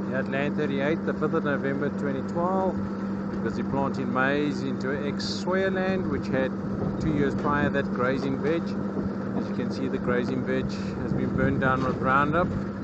At land 38, the 5th of November 2012, busy planting maize into ex-soya land which had 2 years prior that grazing veg. As you can see, the grazing veg has been burned down with Roundup.